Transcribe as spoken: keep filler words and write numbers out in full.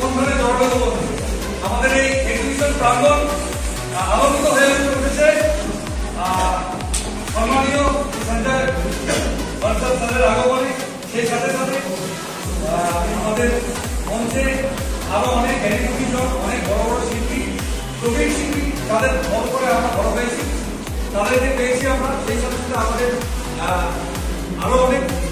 সন্ধানে জড়ানো বলছে আমাদের এই এক্সিবিশন প্রাঙ্গণ আলোকিত হয়ে উঠেছে সম্মানীয় সেন্টার বার্সার স্যারের আগমনে। সেই সাথে সাথে আমাদের মঞ্চে আরো অনেক জ্ঞানীজন, অনেক বড় বড় শিল্পী, প্রবীণ শিল্পী, তাদের বড় করে আমরা বড় হয়েছি, তাদেরকে পেয়েছি আমরা। সেই সাথে সাথে আমাদের আরো অনেক